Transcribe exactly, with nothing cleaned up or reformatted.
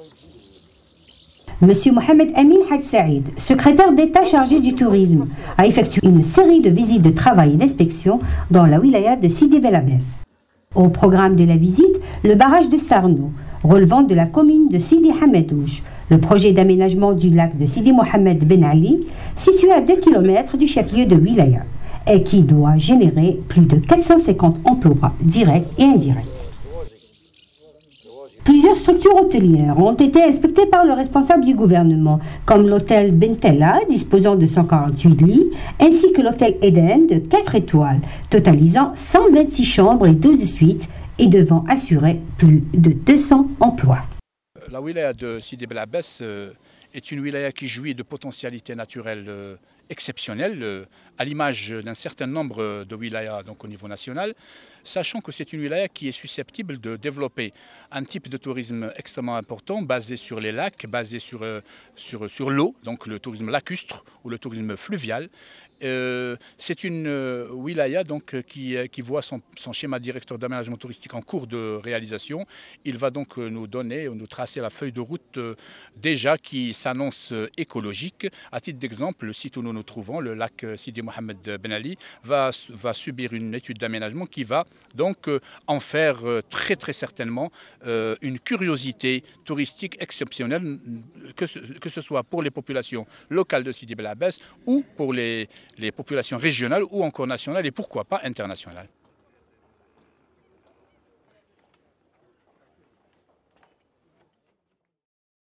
Monsieur Mohamed Amin Hadj Saïd, secrétaire d'État chargé du tourisme, a effectué une série de visites de travail et d'inspection dans la wilaya de Sidi Bel Abbès. Au programme de la visite, le barrage de Sarnou, relevant de la commune de Sidi Hamadouche, le projet d'aménagement du lac de Sidi Mohamed Ben Ali, situé à deux kilomètres du chef-lieu de wilaya, et qui doit générer plus de quatre cent cinquante emplois directs et indirects. Plusieurs structures hôtelières ont été inspectées par le responsable du gouvernement, comme l'hôtel Bentella, disposant de cent quarante-huit lits, ainsi que l'hôtel Eden de quatre étoiles, totalisant cent vingt-six chambres et douze suites, et devant assurer plus de deux cents emplois. La wilaya de Sidi Bel Abbès est une wilaya qui jouit de potentialités naturelles exceptionnelles, à l'image d'un certain nombre de wilayas donc au niveau national, sachant que c'est une wilaya qui est susceptible de développer un type de tourisme extrêmement important, basé sur les lacs, basé sur, sur, sur l'eau, donc le tourisme lacustre ou le tourisme fluvial. Euh, c'est une euh, wilaya donc, qui, qui voit son, son schéma directeur d'aménagement touristique en cours de réalisation. Il va donc nous donner, nous tracer la feuille de route euh, déjà qui s'annonce euh, écologique. À titre d'exemple, le site où nous nous trouvons, le lac Sidi Mohamed Ben Ali, va, va subir une étude d'aménagement qui va donc euh, en faire euh, très très certainement euh, une curiosité touristique exceptionnelle, que ce, que ce soit pour les populations locales de Sidi Bel Abbès ou pour les les populations régionales ou encore nationales et pourquoi pas internationales.